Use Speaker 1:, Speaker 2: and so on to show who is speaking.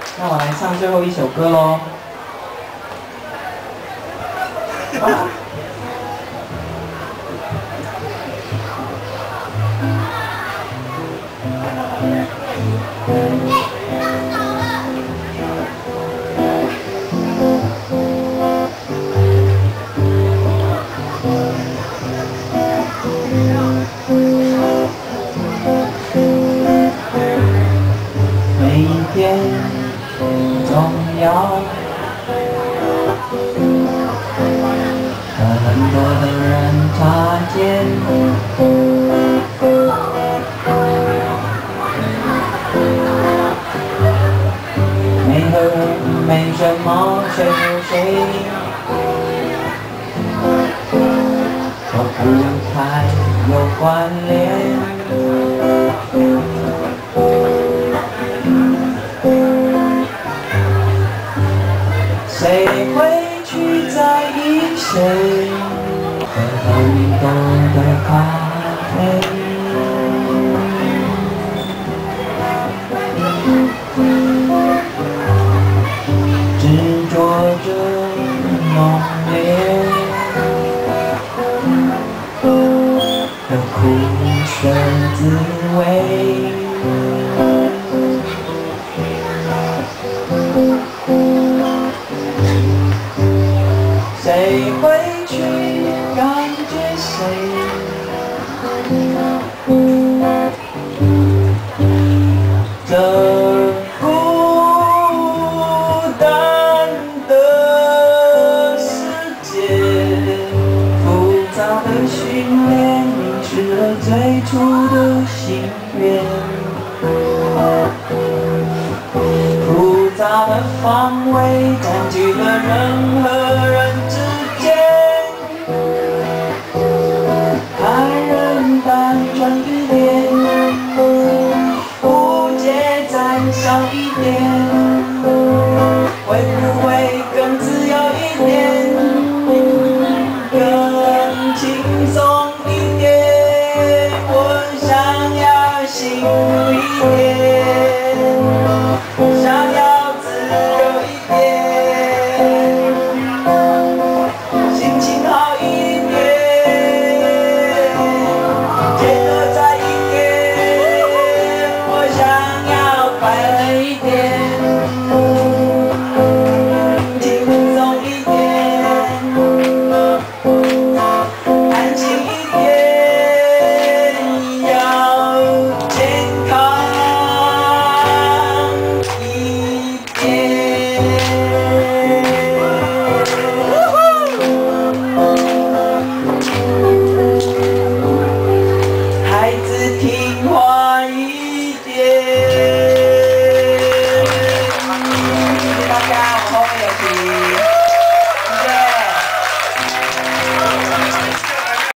Speaker 1: 那我来唱最后一首歌喽。每一天重要，很多的人擦肩，没和没什么谁和谁都不太有关联。谁会去在意谁喝很多的咖啡？执着着浓烈的苦涩滋味。谁会去感觉谁？这孤单的世界，复杂的训练凝视了最初的心愿，复杂的方位占据了人和人之间，看人单纯一点，误解再少一点。